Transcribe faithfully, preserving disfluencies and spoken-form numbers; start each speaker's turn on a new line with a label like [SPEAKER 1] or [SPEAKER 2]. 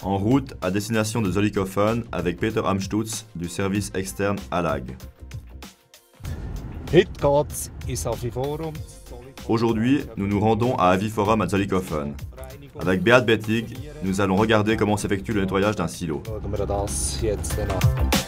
[SPEAKER 1] En route à destination de Zollikofen avec Peter Amstutz du service externe A L A G. Aujourd'hui, nous nous rendons à Aviforum à Zollikofen. Avec Beat Bettig, nous allons regarder comment s'effectue le nettoyage d'un silo.